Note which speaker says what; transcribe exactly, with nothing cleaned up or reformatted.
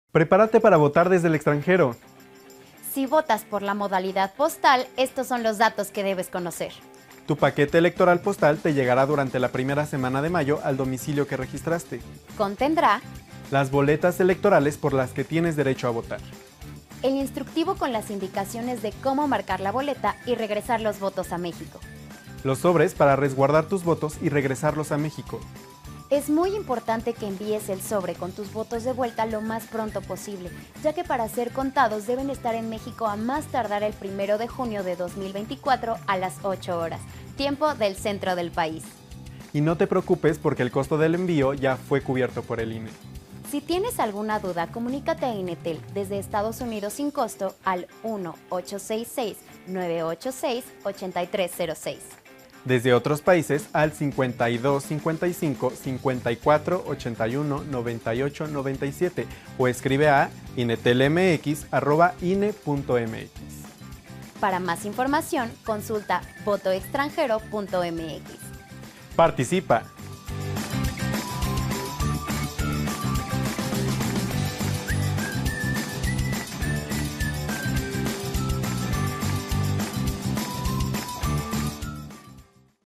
Speaker 1: Prepárate para votar desde el extranjero.
Speaker 2: Si votas por la modalidad postal, estos son los datos que debes conocer.
Speaker 1: Tu paquete electoral postal te llegará durante la primera semana de mayo al domicilio que registraste.
Speaker 2: Contendrá
Speaker 1: Las boletas electorales por las que tienes derecho a votar.
Speaker 2: el instructivo con las indicaciones de cómo marcar la boleta y regresar los votos a México.
Speaker 1: Los sobres para resguardar tus votos y regresarlos a México.
Speaker 2: Es muy importante que envíes el sobre con tus votos de vuelta lo más pronto posible, ya que para ser contados deben estar en México a más tardar el primero de junio de dos mil veinticuatro a las ocho horas, tiempo del centro del país.
Speaker 1: Y no te preocupes porque el costo del envío ya fue cubierto por el I N E.
Speaker 2: Si tienes alguna duda, comunícate a Inetel desde Estados Unidos sin costo al uno ocho seis seis, nueve ocho seis, ocho tres cero seis.
Speaker 1: Desde otros países al cincuenta y dos cincuenta y cinco, cincuenta y cuatro, ochenta y uno, noventa y ocho, noventa y siete o escribe a inetelmx arroba ine punto mx.
Speaker 2: Para más información, consulta voto extranjero punto m x.
Speaker 1: Participa.